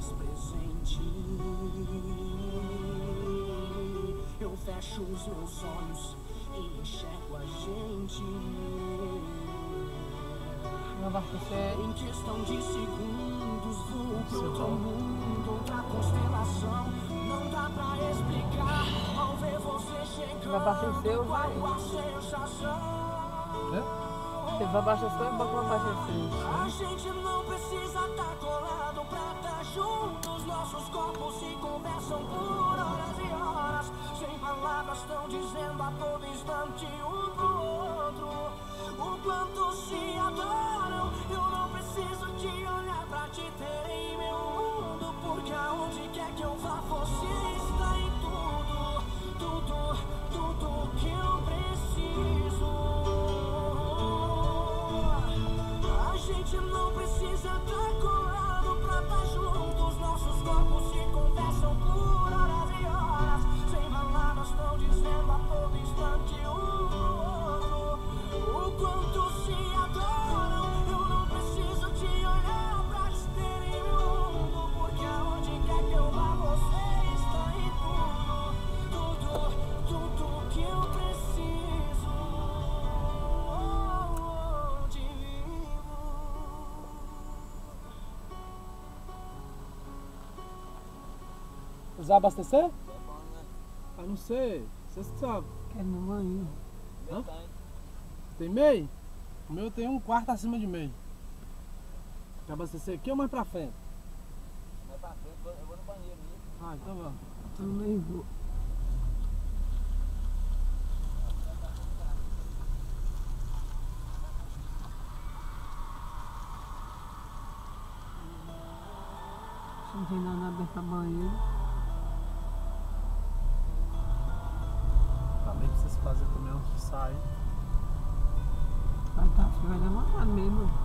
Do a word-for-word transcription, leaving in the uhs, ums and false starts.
faz presente. Eu fecho os meus olhos e enxergo a gente. Vai abastecer. Em questão de segundos vou pro outro mundo, outra constelação. Não dá pra explicar. Ao ver você chegando, Vai abastecer ou vai? qual a sensação? É? Você vai abastecer ou vai abastecer? A gente não precisa estar colado pra estar juntos. Nossos corpos se conversam por horas e horas. Sem palavras estão dizendo a todo instante um pro outro o quanto se adoram. Eu não preciso te olhar pra te ter em meu mundo, porque aonde quer que eu vá você está em tudo, tudo, tudo que eu preciso. A gente não precisa estar colado pra estar juntos. Nossos corpos se conversam por horas e horas. Sem palavras estão dizendo a todo instante um pro outro o quanto se adoram. Eu não preciso te olhar pra te ter em meu mundo, porque aonde quer que eu vá você está em tudo, tudo, tudo que eu preciso. Oh, de Vai abastecer? Ah, não sei. Vocês que sabem. Quero no banho. Hã? Tem meio? O meu tem um quarto acima de meio. Quer abastecer aqui ou mais pra frente? Mais pra frente, eu vou no banheiro ali. Ah, então vamos. Eu nem vou. Não tem nada aberto pra banheiro. Falei pra vocês fazerem também antes de sair. Vai, tá, vai demorar mesmo.